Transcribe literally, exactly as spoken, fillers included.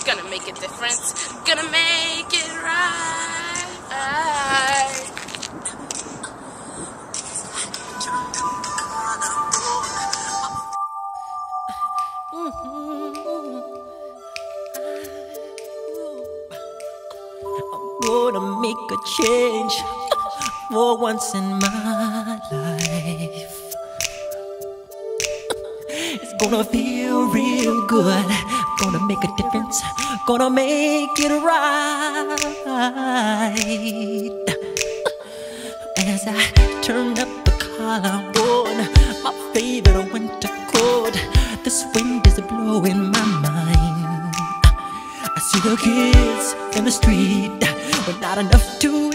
Gonna make a difference. Gonna make it right. I'm gonna make a change for once in my life. It's gonna feel real good. Gonna make a difference. Gonna make it right. As I turn up the collar on my favorite winter coat, this wind is blowing my mind. I see the kids in the street, but not enough to